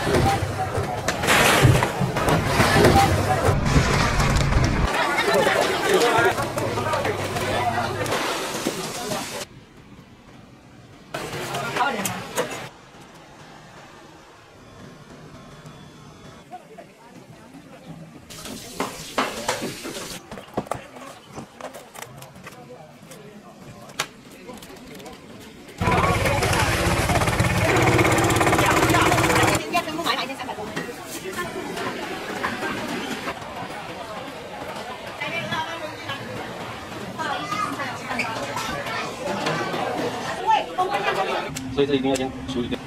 所以这一定要先处理掉。